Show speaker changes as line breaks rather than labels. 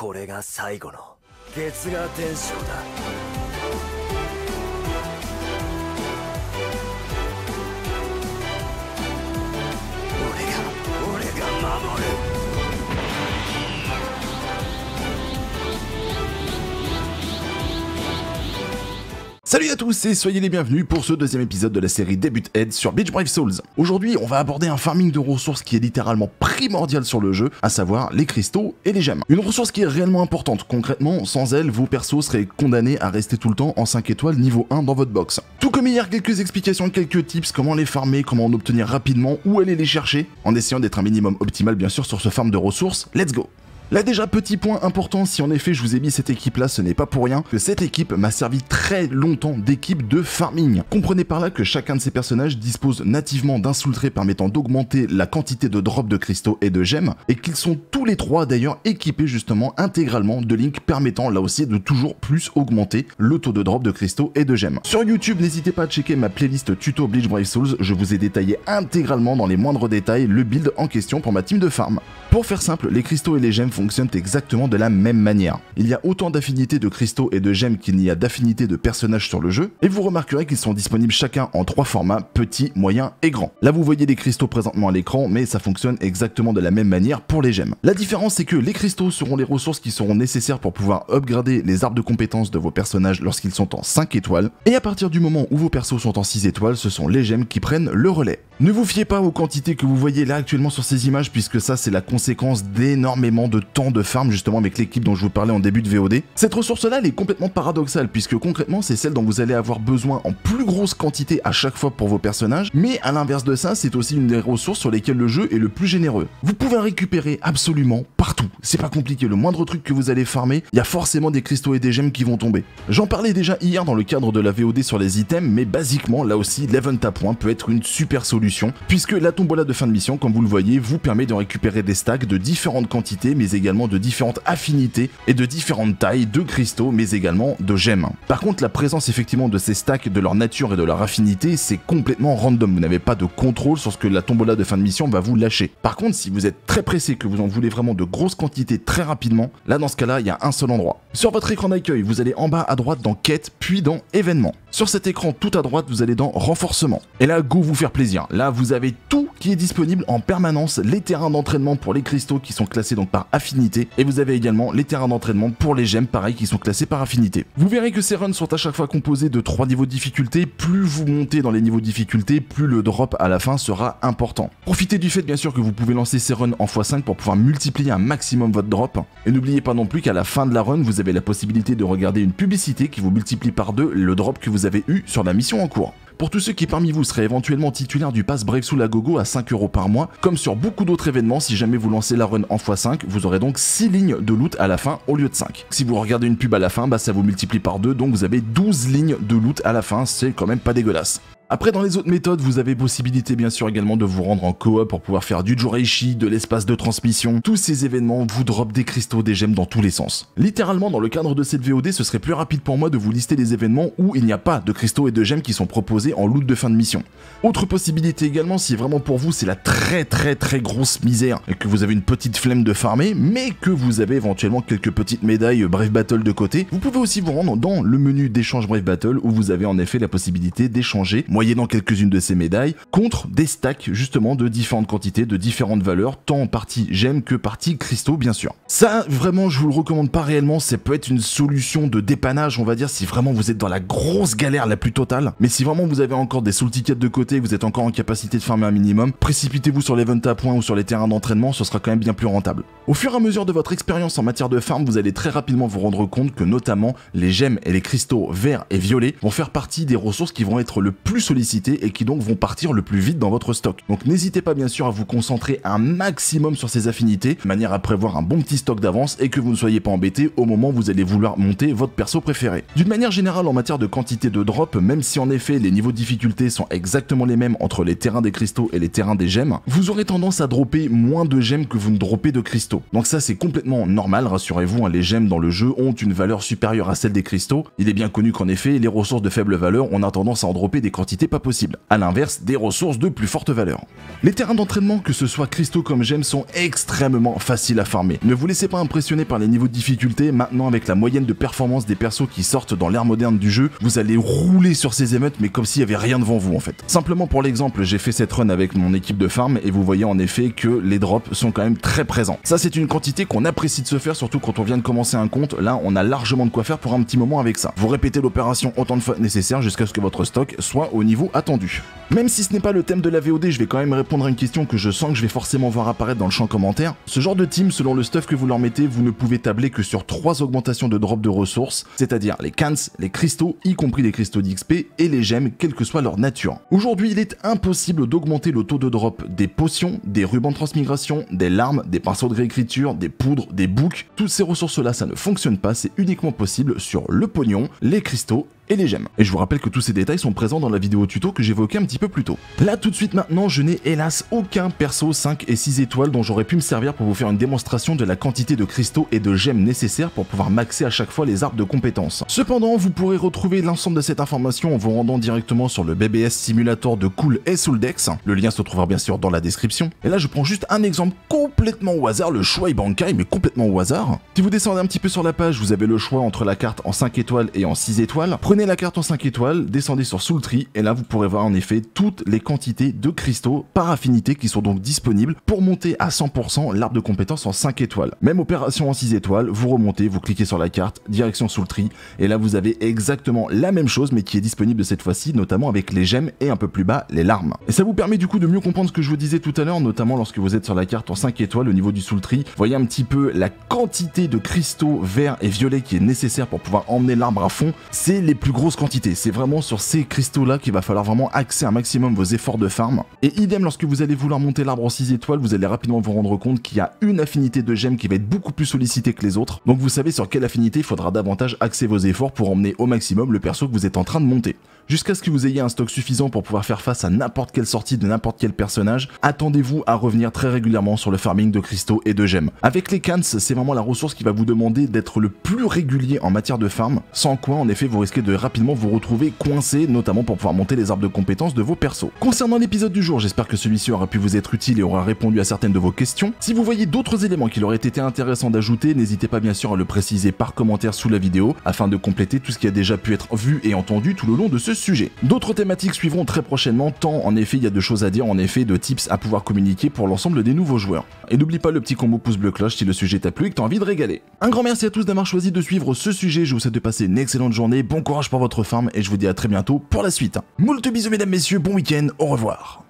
これが最後の月牙天章だ。俺が守る。
Salut à tous et soyez les bienvenus pour ce deuxième épisode de la série Debut Head sur Bleach Brave Souls. Aujourd'hui, on va aborder un farming de ressources qui est littéralement primordial sur le jeu, à savoir les cristaux et les gemmes. Une ressource qui est réellement importante, concrètement, sans elle, vos persos seraient condamnés à rester tout le temps en 5 étoiles niveau 1 dans votre box. Tout comme hier, quelques explications, quelques tips, comment les farmer, comment en obtenir rapidement, où aller les chercher, en essayant d'être un minimum optimal bien sûr sur ce farm de ressources. Let's go! Là déjà, petit point important, si en effet je vous ai mis cette équipe là, ce n'est pas pour rien que cette équipe m'a servi très longtemps d'équipe de farming. Comprenez par là que chacun de ces personnages dispose nativement d'un soul trait permettant d'augmenter la quantité de drops de cristaux et de gemmes, et qu'ils sont tous les trois d'ailleurs équipés justement intégralement de links permettant là aussi de toujours plus augmenter le taux de drop de cristaux et de gemmes. Sur YouTube, n'hésitez pas à checker ma playlist tuto Bleach Brave Souls, je vous ai détaillé intégralement dans les moindres détails le build en question pour ma team de farm. Pour faire simple, les cristaux et les gemmes fonctionnent exactement de la même manière. Il y a autant d'affinités de cristaux et de gemmes qu'il n'y a d'affinités de personnages sur le jeu, et vous remarquerez qu'ils sont disponibles chacun en 3 formats, petit, moyen et grand. Là vous voyez les cristaux présentement à l'écran, mais ça fonctionne exactement de la même manière pour les gemmes. La différence c'est que les cristaux seront les ressources qui seront nécessaires pour pouvoir upgrader les arbres de compétences de vos personnages lorsqu'ils sont en 5 étoiles, et à partir du moment où vos persos sont en 6 étoiles, ce sont les gemmes qui prennent le relais. Ne vous fiez pas aux quantités que vous voyez là actuellement sur ces images, puisque ça c'est la conséquence d'énormément de temps de farm justement avec l'équipe dont je vous parlais en début de VOD. Cette ressource là elle est complètement paradoxale, puisque concrètement c'est celle dont vous allez avoir besoin en plus grosse quantité à chaque fois pour vos personnages, mais à l'inverse de ça c'est aussi une des ressources sur lesquelles le jeu est le plus généreux. Vous pouvez récupérer absolument partout, c'est pas compliqué, le moindre truc que vous allez farmer, il y a forcément des cristaux et des gemmes qui vont tomber. J'en parlais déjà hier dans le cadre de la VOD sur les items, mais basiquement là aussi l'event à point peut être une super solution, puisque la tombola de fin de mission, comme vous le voyez, vous permet de récupérer des stacks de différentes quantités, mais également de différentes affinités et de différentes tailles de cristaux, mais également de gemmes. Par contre, la présence effectivement de ces stacks, de leur nature et de leur affinité, c'est complètement random. Vous n'avez pas de contrôle sur ce que la tombola de fin de mission va vous lâcher. Par contre, si vous êtes très pressé, que vous en voulez vraiment de grosses quantités très rapidement, là dans ce cas-là, il y a un seul endroit. Sur votre écran d'accueil, vous allez en bas à droite dans Quête, puis dans Événements. Sur cet écran tout à droite, vous allez dans Renforcement. Et là, go vous faire plaisir. Là, vous avez tout qui est disponible en permanence, les terrains d'entraînement pour les cristaux qui sont classés donc par affinité, et vous avez également les terrains d'entraînement pour les gemmes, pareil, qui sont classés par affinité. Vous verrez que ces runs sont à chaque fois composés de 3 niveaux de difficulté. Plus vous montez dans les niveaux de difficulté, plus le drop à la fin sera important. Profitez du fait bien sûr que vous pouvez lancer ces runs en x5 pour pouvoir multiplier un maximum votre drop, et n'oubliez pas non plus qu'à la fin de la run, vous avez la possibilité de regarder une publicité qui vous multiplie par 2 le drop que vous avez eu sur la mission en cours. Pour tous ceux qui parmi vous seraient éventuellement titulaires du pass Brave Souls à gogo à 5 € par mois, comme sur beaucoup d'autres événements, si jamais vous lancez la run en x5, vous aurez donc 6 lignes de loot à la fin au lieu de 5. Si vous regardez une pub à la fin, ça vous multiplie par 2, donc vous avez 12 lignes de loot à la fin, c'est quand même pas dégueulasse. Après, dans les autres méthodes, vous avez possibilité bien sûr également de vous rendre en coop pour pouvoir faire du Jureishi, de l'espace de transmission. Tous ces événements vous dropent des cristaux, des gemmes dans tous les sens. Littéralement, dans le cadre de cette VOD, ce serait plus rapide pour moi de vous lister les événements où il n'y a pas de cristaux et de gemmes qui sont proposés en loot de fin de mission. Autre possibilité également, si vraiment pour vous c'est la très grosse misère et que vous avez une petite flemme de farmer, mais que vous avez éventuellement quelques petites médailles Brave Battle de côté, vous pouvez aussi vous rendre dans le menu d'échange Brave Battle où vous avez en effet la possibilité d'échanger, moyennant quelques-unes de ces médailles, contre des stacks justement de différentes quantités, de différentes valeurs, tant en partie gemmes que partie cristaux bien sûr. Ça vraiment je vous le recommande pas réellement, ça peut être une solution de dépannage on va dire si vraiment vous êtes dans la grosse galère la plus totale, mais si vraiment vous avez encore des soul tickets de côté, vous êtes encore en capacité de farmer un minimum, précipitez-vous sur l'event à point ou sur les terrains d'entraînement, ce sera quand même bien plus rentable. Au fur et à mesure de votre expérience en matière de farm, vous allez très rapidement vous rendre compte que notamment les gemmes et les cristaux verts et violets vont faire partie des ressources qui vont être le plus sollicitées et qui donc vont partir le plus vite dans votre stock. Donc n'hésitez pas bien sûr à vous concentrer un maximum sur ces affinités, de manière à prévoir un bon petit stock d'avance et que vous ne soyez pas embêté au moment où vous allez vouloir monter votre perso préféré. D'une manière générale en matière de quantité de drop, même si en effet les niveaux de difficulté sont exactement les mêmes entre les terrains des cristaux et les terrains des gemmes, vous aurez tendance à dropper moins de gemmes que vous ne droppez de cristaux. Donc ça c'est complètement normal, rassurez-vous, hein, les gemmes dans le jeu ont une valeur supérieure à celle des cristaux. Il est bien connu qu'en effet les ressources de faible valeur, on a tendance à en dropper des quantités quantité pas possible, à l'inverse des ressources de plus forte valeur. Les terrains d'entraînement, que ce soit cristaux comme gemmes, sont extrêmement faciles à farmer. Ne vous laissez pas impressionner par les niveaux de difficulté. Maintenant, avec la moyenne de performance des persos qui sortent dans l'ère moderne du jeu, vous allez rouler sur ces émeutes mais comme s'il y avait rien devant vous en fait. Simplement pour l'exemple, j'ai fait cette run avec mon équipe de farm et vous voyez en effet que les drops sont quand même très présents. Ça, c'est une quantité qu'on apprécie de se faire, surtout quand on vient de commencer un compte. Là, on a largement de quoi faire pour un petit moment avec ça. Vous répétez l'opération autant de fois nécessaire jusqu'à ce que votre stock soit au niveau attendu. Même si ce n'est pas le thème de la VOD, je vais quand même répondre à une question que je sens que je vais forcément voir apparaître dans le champ commentaire. Ce genre de team, selon le stuff que vous leur mettez, vous ne pouvez tabler que sur 3 augmentations de drop de ressources, c'est-à-dire les cans, les cristaux, y compris les cristaux d'XP, et les gemmes, quelle que soit leur nature. Aujourd'hui, il est impossible d'augmenter le taux de drop des potions, des rubans de transmigration, des larmes, des pinceaux de réécriture, des poudres, des boucs. Toutes ces ressources-là, ça ne fonctionne pas, c'est uniquement possible sur le pognon, les cristaux et les gemmes. Et je vous rappelle que tous ces détails sont présents dans la vidéo tuto que j'évoquais un petit peu plus tôt. Là tout de suite maintenant, je n'ai hélas aucun perso 5 et 6 étoiles dont j'aurais pu me servir pour vous faire une démonstration de la quantité de cristaux et de gemmes nécessaires pour pouvoir maxer à chaque fois les arbres de compétences. Cependant, vous pourrez retrouver l'ensemble de cette information en vous rendant directement sur le BBS Simulator de Cool et Souldex. Le lien se trouvera bien sûr dans la description. Et là je prends juste un exemple complètement au hasard, le Shuai Bankai, mais complètement au hasard. Si vous descendez un petit peu sur la page, vous avez le choix entre la carte en 5 étoiles et en 6 étoiles. Prenez la carte en 5 étoiles, descendez sur Soul Tree et là vous pourrez voir en effet toutes les quantités de cristaux par affinité qui sont donc disponibles pour monter à 100% l'arbre de compétences en 5 étoiles. Même opération en 6 étoiles, vous remontez, vous cliquez sur la carte, direction Soul Tree et là vous avez exactement la même chose mais qui est disponible cette fois-ci, notamment avec les gemmes et un peu plus bas les larmes. Et ça vous permet du coup de mieux comprendre ce que je vous disais tout à l'heure, notamment lorsque vous êtes sur la carte en 5 étoiles au niveau du Soul Tree. Voyez un petit peu la quantité de cristaux verts et violets qui est nécessaire pour pouvoir emmener l'arbre à fond. C'est les plus grosses quantités. C'est vraiment sur ces cristaux là qu'il va falloir vraiment axer un maximum vos efforts de farm. Et idem lorsque vous allez vouloir monter l'arbre en 6 étoiles, vous allez rapidement vous rendre compte qu'il y a une affinité de gemmes qui va être beaucoup plus sollicitée que les autres. Donc vous savez sur quelle affinité il faudra davantage axer vos efforts pour emmener au maximum le perso que vous êtes en train de monter. Jusqu'à ce que vous ayez un stock suffisant pour pouvoir faire face à n'importe quelle sortie de n'importe quel personnage, attendez-vous à revenir très régulièrement sur le farming de cristaux et de gemmes. Avec les cans, c'est vraiment la ressource qui va vous demander d'être le plus régulier en matière de farm, sans quoi en effet vous risquez de rapidement vous retrouver coincé, notamment pour pouvoir monter les arbres de compétences de vos persos. Concernant l'épisode du jour, j'espère que celui-ci aura pu vous être utile et aura répondu à certaines de vos questions. Si vous voyez d'autres éléments qu'il aurait été intéressant d'ajouter, n'hésitez pas bien sûr à le préciser par commentaire sous la vidéo, afin de compléter tout ce qui a déjà pu être vu et entendu tout le long de ce sujet. D'autres thématiques suivront très prochainement, tant en effet il y a de choses à dire, en effet de tips à pouvoir communiquer pour l'ensemble des nouveaux joueurs. Et n'oublie pas le petit combo pouce bleu cloche si le sujet t'a plu et que t'as envie de régaler. Un grand merci à tous d'avoir choisi de suivre ce sujet, je vous souhaite de passer une excellente journée, bon courage pour votre farm et je vous dis à très bientôt pour la suite. Moult bisous mesdames, messieurs, bon week-end, au revoir.